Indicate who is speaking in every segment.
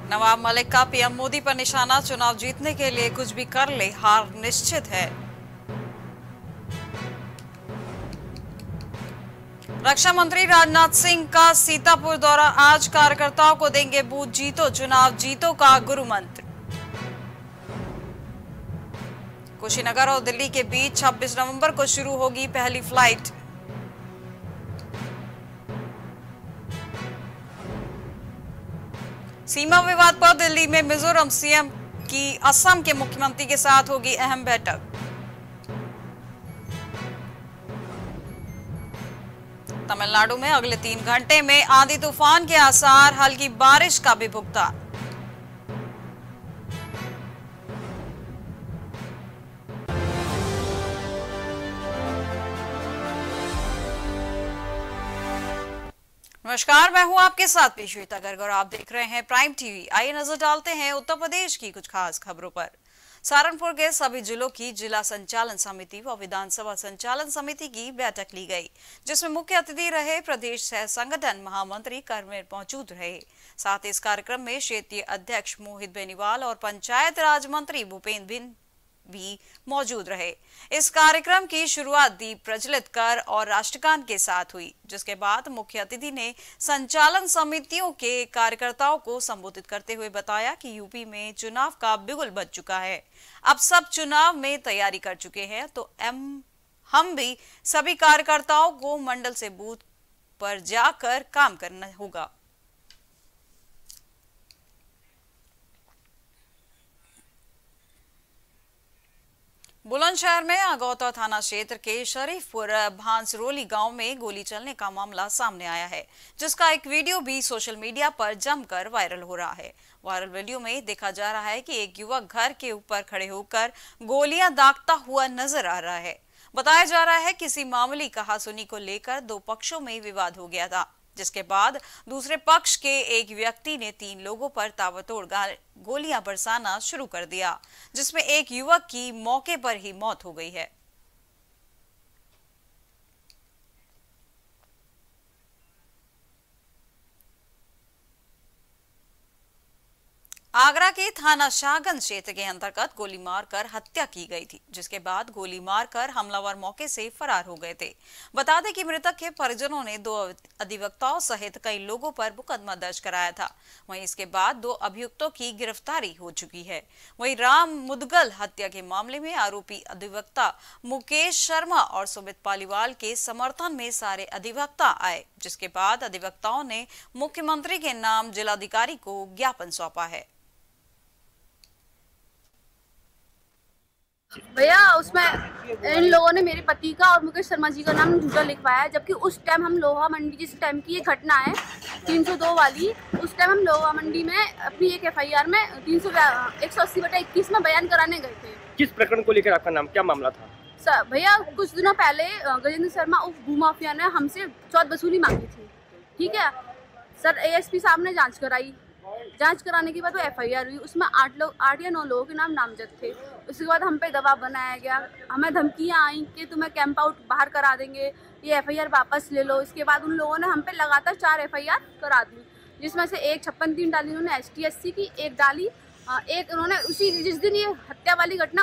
Speaker 1: नवाब मलिक का पीएम मोदी पर निशाना, चुनाव जीतने के लिए कुछ भी कर ले हार निश्चित है। रक्षा मंत्री राजनाथ सिंह का सीतापुर दौरा, आज कार्यकर्ताओं को देंगे बूथ जीतो चुनाव जीतो का गुरु मंत्र। कुशीनगर और दिल्ली के बीच 26 नवंबर को शुरू होगी पहली फ्लाइट। सीमा विवाद पर दिल्ली में मिजोरम सीएम की असम के मुख्यमंत्री के साथ होगी अहम बैठक। तमिलनाडु में अगले 3 घंटे में आंधी तूफान के आसार, हल्की बारिश का भी भुगतान। नमस्कार, मैं हूं आपके साथ श्वेता गर्ग और आप देख रहे हैं प्राइम टीवी। आइए नजर डालते हैं उत्तर प्रदेश की कुछ खास खबरों पर। सहारनपुर के सभी जिलों की जिला संचालन समिति व विधानसभा संचालन समिति की बैठक ली गई, जिसमें मुख्य अतिथि रहे प्रदेश सह संगठन महामंत्री कर्मेर मौजूद रहे। साथ ही इस कार्यक्रम में क्षेत्रीय अध्यक्ष मोहित बेनीवाल और पंचायत राज मंत्री भूपेंद्र बिन भी मौजूद रहे। इस कार्यक्रम की शुरुआत दीप प्रज्वलित कर और राष्ट्रगान के साथ हुई, जिसके बाद मुख्य अतिथि ने संचालन समितियों के कार्यकर्ताओं को संबोधित करते हुए बताया कि यूपी में चुनाव का बिगुल बज चुका है। अब सब चुनाव में तैयारी कर चुके हैं, तो हम भी सभी कार्यकर्ताओं को मंडल से बूथ पर जाकर काम करना होगा। बुलंदशहर में अगौता थाना क्षेत्र के शरीफपुर भांसरोली गांव में गोली चलने का मामला सामने आया है, जिसका एक वीडियो भी सोशल मीडिया पर जमकर वायरल हो रहा है। वायरल वीडियो में देखा जा रहा है कि एक युवक घर के ऊपर खड़े होकर गोलियां दागता हुआ नजर आ रहा है। बताया जा रहा है किसी मामूली कहासुनी को लेकर दो पक्षों में विवाद हो गया था, जिसके बाद दूसरे पक्ष के एक व्यक्ति ने 3 लोगों पर ताबड़तोड़ गोलियां बरसाना शुरू कर दिया, जिसमें एक युवक की मौके पर ही मौत हो गई है। आगरा के थाना शाहगंज क्षेत्र के अंतर्गत गोली मारकर हत्या की गई थी, जिसके बाद गोली मारकर हमलावर मौके से फरार हो गए थे। बता दें कि मृतक के परिजनों ने 2 अधिवक्ताओं सहित कई लोगों पर मुकदमा दर्ज कराया था। वहीं इसके बाद 2 अभियुक्तों की गिरफ्तारी हो चुकी है। वहीं राम मुदगल हत्या के मामले में आरोपी अधिवक्ता मुकेश शर्मा और सुमित पालीवाल के समर्थन में सारे अधिवक्ता आए, जिसके बाद अधिवक्ताओं ने मुख्यमंत्री के नाम जिलाधिकारी को ज्ञापन सौंपा है।
Speaker 2: भैया उसमें इन लोगों ने मेरे पति का और मुकेश शर्मा जी का नाम झूठा लिखवाया है, जबकि उस टाइम हम लोहा मंडी, जिस टाइम की ये घटना है 302 वाली, उस टाइम हम लोहा मंडी में अपनी एक एफआईआर में 180/21 में बयान कराने गए थे।
Speaker 3: किस प्रकरण को लेकर आपका नाम, क्या मामला था?
Speaker 2: सर भैया कुछ दिनों पहले गजेंद्र शर्मा उप भूमाफिया ने हमसे चौथ वसूली मांगी थी। ठीक है सर, एएसपी साहब ने जाँच कराई। जांच कराने के बाद वो एफआईआर हुई, उसमें 8 या 9 लोगों के नाम नामजद थे। उसके बाद हम पे दबाव बनाया गया, हमें धमकियां आई कि तुम्हें कैंप आउट बाहर करा देंगे, ये एफआईआर वापस ले लो। इसके बाद उन लोगों ने हम पे लगातार 4 एफआईआर करा दी, जिसमें से एक 56(3) डाली उन्होंने ST/SC की, एक डाली एक उन्होंने उसी जिस दिन ये हत्या वाली घटना।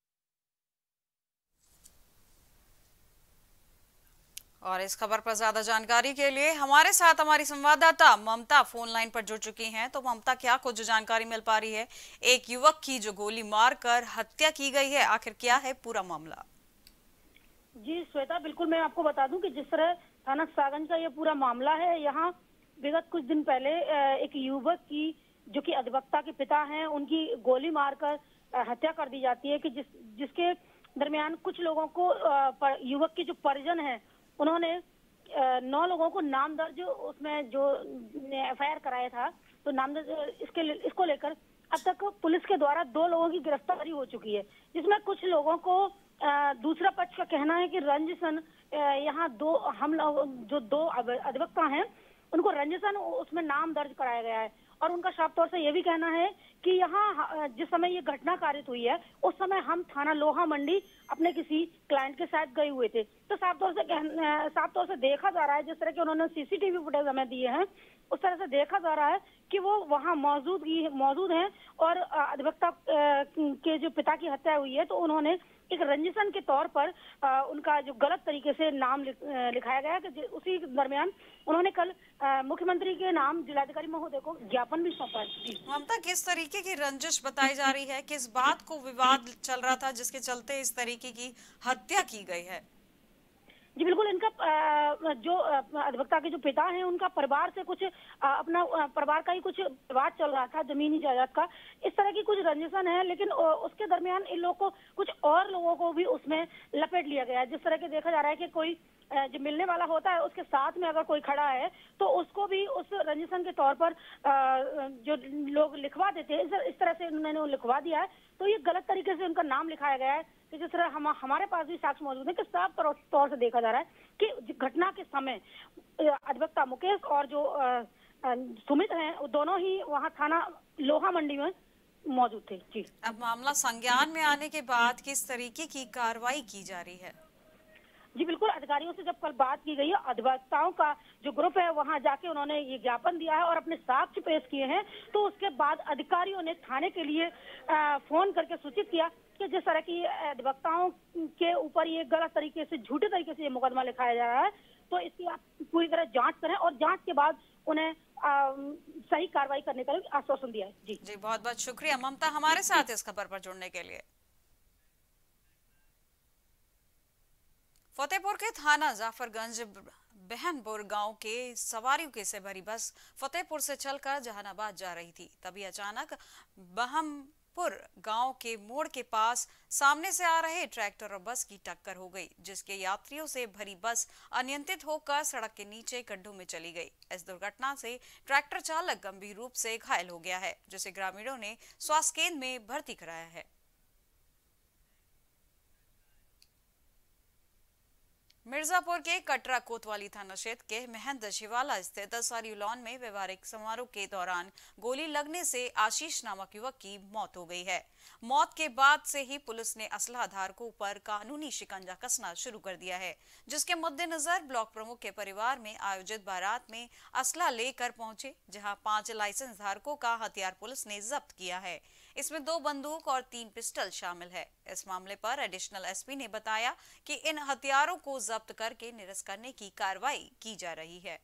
Speaker 1: और इस खबर पर ज्यादा जानकारी के लिए हमारे साथ हमारी संवाददाता ममता फोन लाइन पर जुड़ चुकी हैं। तो ममता, क्या कुछ जानकारी मिल पा रही है? एक युवक की जो गोली मारकर हत्या की गई है, आखिर क्या है पूरा मामला?
Speaker 4: जी श्वेता, बिल्कुल मैं आपको बता दूं कि जिस तरह थाना सागंज का ये पूरा मामला है, यहाँ विगत कुछ दिन पहले एक युवक की, जो कि अधिवक्ता के पिता हैं, उनकी गोली मारकर हत्या कर दी जाती है कि जिसके दरमियान कुछ लोगों को युवक के जो परिजन है उन्होंने 9 लोगों को नाम दर्ज, उसमें जो एफआईआर कराया था, तो नाम दर्ज इसको लेकर अब तक पुलिस के द्वारा 2 लोगों की गिरफ्तारी हो चुकी है, जिसमें कुछ लोगों को दूसरा पक्ष का कहना है कि रंजिशन, यहाँ 2 अधिवक्ता हैं, उनको रंजिशन उसमें नाम दर्ज कराया गया है। और उनका साफ तौर से ये भी कहना है कि यहाँ जिस समय ये घटना कारित हुई है उस समय हम थाना लोहा मंडी अपने किसी क्लाइंट के साथ गए हुए थे। तो साफ तौर से देखा जा रहा है, जिस तरह के उन्होंने सीसीटीवी फुटेज हमें दिए हैं उस तरह से देखा जा रहा है कि वो वहाँ मौजूद हैं और अधिवक्ता के जो पिता की हत्या हुई है तो उन्होंने एक रंजिशन के तौर पर उनका जो गलत तरीके से नाम लिखाया गया है कि उसी दरमियान उन्होंने कल मुख्यमंत्री के नाम जिलाधिकारी महोदय को ज्ञापन भी सौंपा।
Speaker 1: ममता, किस तरीके की रंजिश बताई जा रही है, किस बात को विवाद चल रहा था जिसके चलते इस तरीके की हत्या की गई है?
Speaker 4: जी बिल्कुल, इनका जो अधिवक्ता के जो पिता हैं उनका परिवार से कुछ अपना परिवार का ही कुछ विवाद चल रहा था जमीनी जायदाद का, इस तरह की कुछ रंजिशन है। लेकिन उसके दरमियान इन लोगों को कुछ और लोगों को भी उसमें लपेट लिया गया है। जिस तरह के देखा जा रहा है कि कोई जो मिलने वाला होता है उसके साथ में अगर कोई खड़ा है तो उसको भी उस रंजिशन के तौर पर जो लोग लिखवा देते हैं इस तरह से उन्होंने लिखवा दिया है। तो ये गलत तरीके से उनका नाम लिखाया गया है कि जिस तरह हमारे पास भी साक्ष्य मौजूद है कि साफ तौर से देखा जा रहा है कि घटना के समय अधिवक्ता मुकेश और जो सुमित हैं वो दोनों ही वहाँ थाना लोहा मंडी में मौजूद थे। जी,
Speaker 1: अब मामला संज्ञान में आने के बाद किस तरीके की कार्रवाई की जा रही है?
Speaker 4: जी बिल्कुल, अधिकारियों से जब कल बात की गई है, अधिवक्ताओं का जो ग्रुप है वहां जाके उन्होंने ये ज्ञापन दिया है और अपने साक्ष्य पेश किए हैं। तो उसके बाद अधिकारियों ने थाने के लिए फोन करके सूचित किया कि जिस तरह की अधिवक्ताओं के ऊपर ये गलत तरीके से, झूठे तरीके से ये मुकदमा लिखाया जा रहा है तो इसकी आप पूरी तरह जांच करें और जांच के बाद उन्हें सही कार्रवाई करने का आश्वासन दिया है। जी
Speaker 1: जी, बहुत बहुत शुक्रिया ममता हमारे साथ इस खबर पर जुड़ने के लिए। फतेहपुर के थाना जाफरगंज बहनपुर गांव के सवारियों के से भरी बस फतेहपुर से चलकर जहानाबाद जा रही थी। तभी अचानक बहनपुर गांव के मोड़ के पास सामने से आ रहे ट्रैक्टर और बस की टक्कर हो गई, जिसके यात्रियों से भरी बस अनियंत्रित होकर सड़क के नीचे गड्ढों में चली गई। इस दुर्घटना से ट्रैक्टर चालक गंभीर रूप से घायल हो गया है, जिसे ग्रामीणों ने स्वास्थ्य केंद्र में भर्ती कराया है। मिर्जापुर के कटरा कोतवाली थाना क्षेत्र के महंत शिवाला स्थित सारियुलॉन में व्यवहारिक समारोह के दौरान गोली लगने से आशीष नामक युवक की मौत हो गई है। मौत के बाद से ही पुलिस ने असला धारकों पर कानूनी शिकंजा कसना शुरू कर दिया है, जिसके मद्देनजर ब्लॉक प्रमुख के परिवार में आयोजित बारात में असला लेकर पहुंचे, जहां 5 लाइसेंस धारकों का हथियार पुलिस ने जब्त किया है। इसमें 2 बंदूक और 3 पिस्टल शामिल है। इस मामले पर एडिशनल एसपी ने बताया कि इन हथियारों को जब्त करके निरस्त करने की कार्रवाई की जा रही है।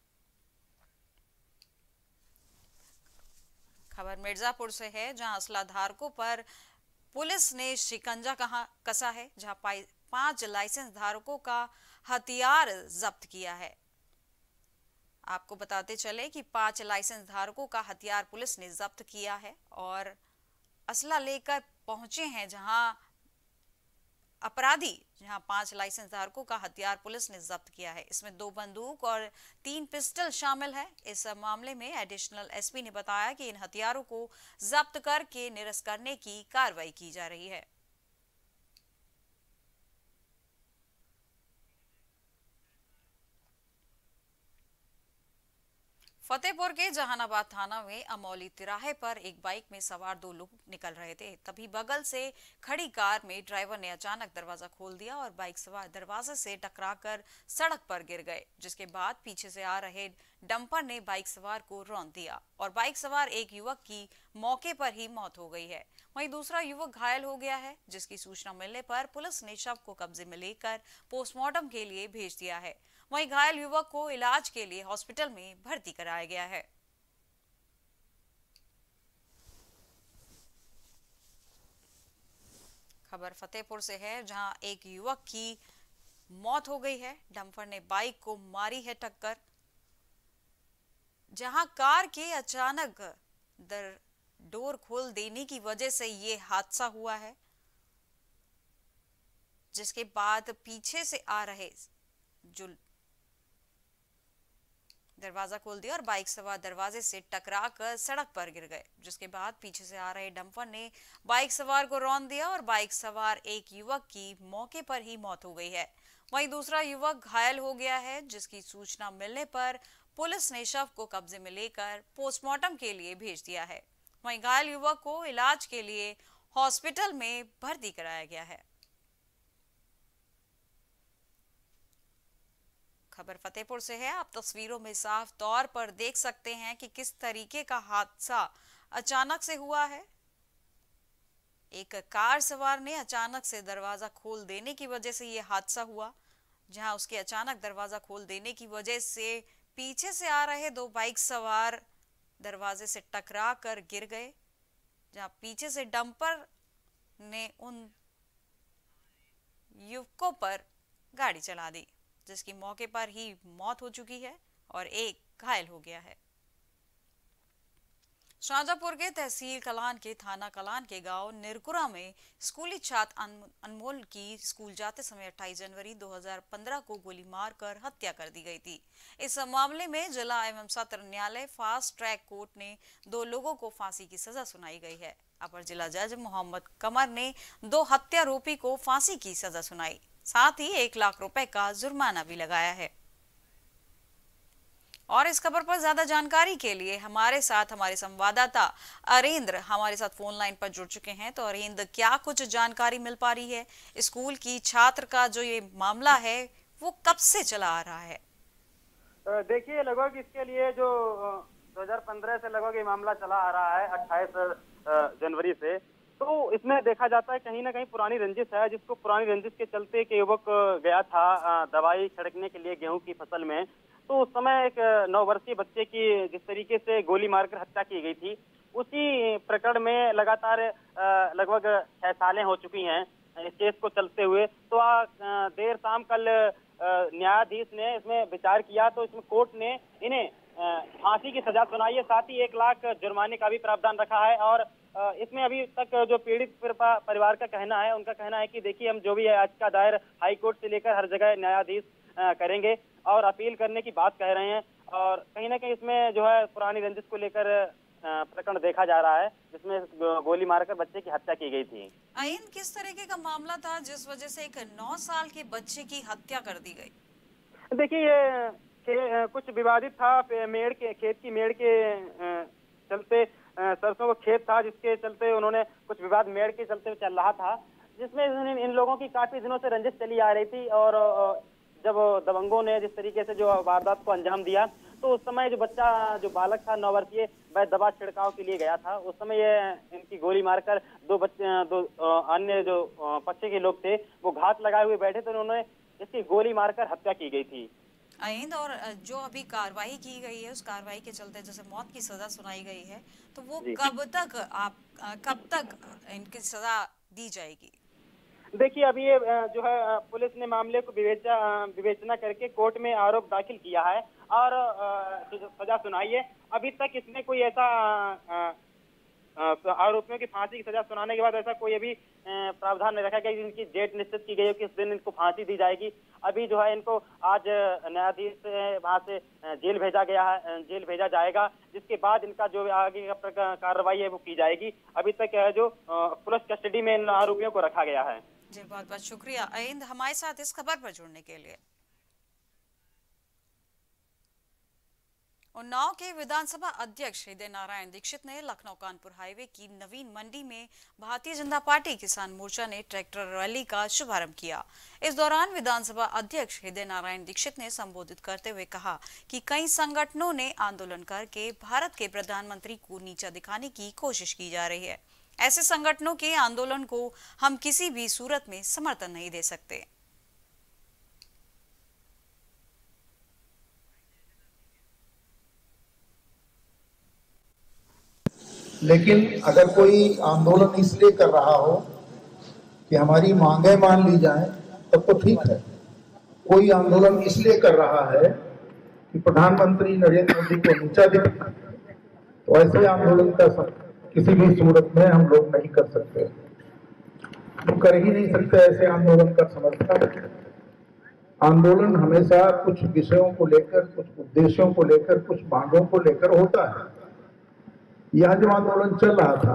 Speaker 1: खबर मिर्जापुर से है, जहां असला धारकों पर पुलिस ने शिकंजा कसा है, जहां 5 लाइसेंस धारकों का हथियार जब्त किया है। आपको बताते चले कि 5 लाइसेंस धारकों का हथियार पुलिस ने जब्त किया है और असला लेकर पहुंचे हैं, जहां अपराधी 5 लाइसेंस धारकों का हथियार पुलिस ने जब्त किया है। इसमें 2 बंदूक और 3 पिस्टल शामिल है। इस मामले में एडिशनल एसपी ने बताया कि इन हथियारों को जब्त करके निरस्त करने की कार्रवाई की जा रही है। फतेहपुर के जहानाबाद थाना में अमौली तिराहे पर एक बाइक में सवार 2 लोग निकल रहे थे। तभी बगल से खड़ी कार में ड्राइवर ने अचानक दरवाजा खोल दिया और बाइक सवार दरवाजे से टकराकर सड़क पर गिर गए, जिसके बाद पीछे से आ रहे डंपर ने बाइक सवार को रौंद दिया और बाइक सवार एक युवक की मौके पर ही मौत हो गई है। वहीं दूसरा युवक घायल हो गया है, जिसकी सूचना मिलने पर पुलिस ने शव को कब्जे में लेकर पोस्टमार्टम के लिए भेज दिया है। वहीं घायल युवक को इलाज के लिए हॉस्पिटल में भर्ती कराया गया है। खबर फतेहपुर से है, जहां एक युवक की मौत हो गई है। डंपर ने बाइक को मारी है टक्कर, जहां कार के अचानक डोर खोल देने की वजह से ये हादसा हुआ है, जिसके बाद पीछे से आ रहे जो दरवाजा खोल दिया और बाइक सवार दरवाजे से टकराकर सड़क पर गिर गए, जिसके बाद पीछे से आ रहे डंपर ने बाइक सवार को रौंद दिया और बाइक सवार एक युवक की मौके पर ही मौत हो गई है। वहीं दूसरा युवक घायल हो गया है, जिसकी सूचना मिलने पर पुलिस ने शव को कब्जे में लेकर पोस्टमार्टम के लिए भेज दिया है। वहीं घायल युवक को इलाज के लिए हॉस्पिटल में भर्ती कराया गया है। खबर फतेहपुर से है। आप तस्वीरों में साफ तौर पर देख सकते हैं कि किस तरीके का हादसा अचानक से हुआ है। एक कार सवार ने अचानक से दरवाजा खोल देने की वजह से यह हादसा हुआ, जहां उसके अचानक दरवाजा खोल देने की वजह से पीछे से आ रहे दो बाइक सवार दरवाजे से टकरा कर गिर गए, जहां पीछे से डंपर ने उन युवकों पर गाड़ी चला दी, जिसकी मौके पर ही मौत हो चुकी है और एक घायल हो गया है। शाहजहांपुर के तहसील कलान के थाना कलान के गांव निरकुरा में स्कूली छात्र अनमोल की स्कूल जाते समय 28 जनवरी 2015 को गोली मारकर हत्या कर दी गई थी। इस मामले में जिला एवं सत्र न्यायालय फास्ट ट्रैक कोर्ट ने 2 लोगों को फांसी की सजा सुनाई गई है। अपर जिला जज मोहम्मद कमर ने 2 हत्यारोपी को फांसी की सजा सुनाई, साथ ही 1 लाख रुपए का जुर्माना भी लगाया है। और इस खबर पर ज्यादा जानकारी के लिए हमारे साथ हमारे संवाददाता अरेंद्र हमारे साथ फोन लाइन पर जुड़ चुके हैं। तो अरेंद्र, क्या कुछ जानकारी मिल पा रही है? स्कूल की छात्र का जो ये मामला है वो कब से चला आ रहा है?
Speaker 5: देखिए, लगभग इसके लिए जो 2015 से लगभग ये मामला चला आ रहा है, 28 जनवरी से। तो इसमें देखा जाता है कहीं ना कहीं पुरानी रंजिश है, जिसको पुरानी रंजिश के चलते एक युवक गया था दवाई छिड़कने के लिए गेहूं की फसल में। तो उस समय एक 9 वर्षीय बच्चे की जिस तरीके से गोली मारकर हत्या की गई थी, उसी प्रकरण में लगातार लगभग 6 सालें हो चुकी हैं इस केस को चलते हुए। तो देर शाम कल न्यायाधीश ने इसमें विचार किया, तो इसमें कोर्ट ने इन्हें फांसी की सजा सुनाई है, साथ ही 1 लाख जुर्माने का भी प्रावधान रखा है। और इसमें अभी तक जो पीड़ित परिवार का कहना है, उनका कहना है कि देखिए, हम जो भी है याचिका दायर हाई कोर्ट से लेकर हर जगह न्यायाधीश करेंगे और अपील करने की बात कह रहे हैं। और कहीं ना कहीं इसमें जो है पुरानी रंजिश को लेकर प्रकरण देखा जा रहा है, जिसमें गोली मारकर बच्चे की हत्या की गई थी।
Speaker 1: आइन किस तरीके का मामला था जिस वजह से एक 9 साल के बच्चे की हत्या कर दी गई?
Speaker 5: देखिए, ये कुछ विवादित था। मेड़ के खेत की मेड़ के चलते, सरसों का खेत था, जिसके चलते उन्होंने कुछ विवाद मेड़ के चलते चल रहा था, जिसमें इन लोगों की काफी दिनों से रंजिश चली आ रही थी। और जब दबंगों ने जिस तरीके से जो वारदात को अंजाम दिया, तो उस समय जो बच्चा, जो बालक था 9 वर्षीय, वह दवा छिड़काव के लिए गया था। उस समय ये इनकी गोली मारकर 2 अन्य जो पक्ष के लोग थे वो घात लगाए हुए बैठे थे, उन्होंने इसकी गोली मारकर हत्या की गई थी।
Speaker 1: आइंद, और जो अभी कार्रवाई की गई है, उस कार्रवाई के चलते जैसे मौत की सजा सुनाई गई है, तो वो कब तक इनकी सजा दी जाएगी?
Speaker 5: देखिए, अभी ये जो है पुलिस ने मामले को विवेचना करके कोर्ट में आरोप दाखिल किया है और सजा सुनाई है। अभी तक इसमें कोई ऐसा आरोपियों की फांसी की सजा सुनाने के बाद ऐसा कोई अभी प्रावधान नहीं रखा गया कि इनकी डेट निश्चित की गई है, किस दिन इनको फांसी दी जाएगी। अभी जो है इनको आज न्यायाधीश से वहां से जेल भेजा जाएगा, जिसके बाद इनका जो आगे का कार्रवाई है वो की जाएगी। अभी तक जो पुलिस कस्टडी में इन आरोपियों को रखा गया है।
Speaker 1: जी, बहुत बहुत शुक्रिया आइंद हमारे साथ इस खबर पर जुड़ने के लिए। उन्नाव के विधानसभा अध्यक्ष हृदय नारायण दीक्षित ने लखनऊ कानपुर हाईवे की नवीन मंडी में भारतीय जनता पार्टी किसान मोर्चा ने ट्रैक्टर रैली का शुभारंभ किया। इस दौरान विधानसभा अध्यक्ष हृदय नारायण दीक्षित ने संबोधित करते हुए कहा कि कई संगठनों ने आंदोलन करके भारत के प्रधानमंत्री को नीचा दिखाने की कोशिश की जा रही है। ऐसे संगठनों के आंदोलन को हम किसी भी सूरत में समर्थन नहीं दे सकते।
Speaker 6: लेकिन अगर कोई आंदोलन इसलिए कर रहा हो कि हमारी मांगें मान ली जाएं, तब तो ठीक है। कोई आंदोलन इसलिए कर रहा है कि प्रधानमंत्री नरेंद्र मोदी को नीचा दिखाना, तो ऐसे आंदोलन का किसी भी सूरत में हम लोग नहीं कर सकते, हम कर ही नहीं सकते ऐसे आंदोलन का समर्थन। आंदोलन हमेशा कुछ विषयों को लेकर, कुछ उद्देश्यों को लेकर, कुछ मांगों को लेकर होता है। यह जो आंदोलन चल रहा था,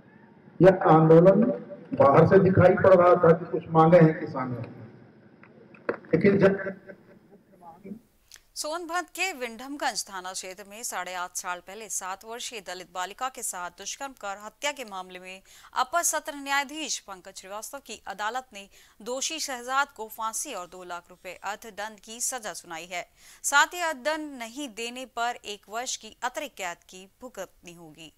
Speaker 6: यह आंदोलन बाहर से दिखाई पड़ रहा था कि कुछ मांगे हैं किसानों, लेकिन जब
Speaker 1: सोनभद्र के विंडमगंज थाना क्षेत्र में 8.5 साल पहले 7 वर्षीय दलित बालिका के साथ दुष्कर्म कर हत्या के मामले में अपर सत्र न्यायाधीश पंकज श्रीवास्तव की अदालत ने दोषी शहजाद को फांसी और 2 लाख रुपए अर्थदंड की सजा सुनाई है। साथ ही अर्थदंड नहीं देने पर 1 वर्ष की अतिरिक्त कैद की भुगतनी होगी।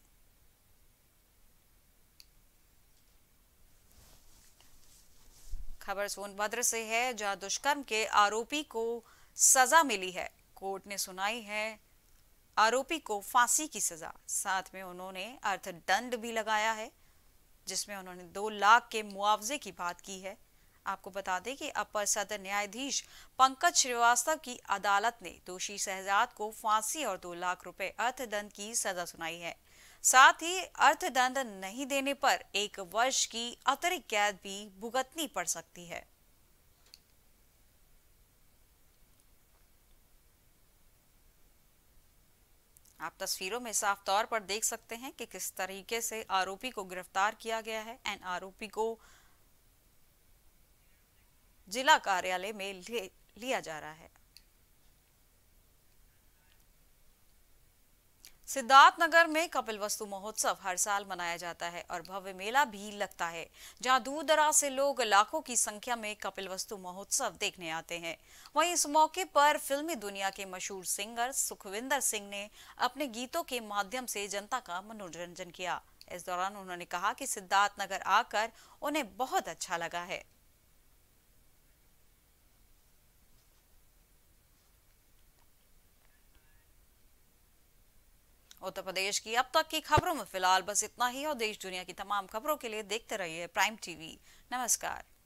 Speaker 1: खबर सोनभद्र से है, जहां दुष्कर्म के आरोपी को सजा मिली है। कोर्ट ने सुनाई है आरोपी को फांसी की सजा, साथ में उन्होंने अर्थदंड भी लगाया है, जिसमें उन्होंने 2 लाख के मुआवजे की बात की है। आपको बता दें कि अपर सत्र न्यायाधीश पंकज श्रीवास्तव की अदालत ने दोषी शहजाद को फांसी और 2 लाख रुपए अर्थदंड की सजा सुनाई है। साथ ही अर्थदंड नहीं देने पर 1 वर्ष की अतिरिक्त कैद भी भुगतनी पड़ सकती है। आप तस्वीरों में साफ तौर पर देख सकते हैं कि किस तरीके से आरोपी को गिरफ्तार किया गया है एंड आरोपी को जिला कार्यालय में लिया जा रहा है। सिद्धार्थनगर में कपिलवस्तु महोत्सव हर साल मनाया जाता है और भव्य मेला भी लगता है, जहां दूर दराज से लोग लाखों की संख्या में कपिलवस्तु महोत्सव देखने आते हैं। वहीं इस मौके पर फिल्मी दुनिया के मशहूर सिंगर सुखविंदर सिंह ने अपने गीतों के माध्यम से जनता का मनोरंजन किया। इस दौरान उन्होंने कहा कि सिद्धार्थनगर आकर उन्हें बहुत अच्छा लगा है। उत्तर प्रदेश की अब तक की खबरों में फिलहाल बस इतना ही और देश दुनिया की तमाम खबरों के लिए देखते रहिए प्राइम टीवी। नमस्कार।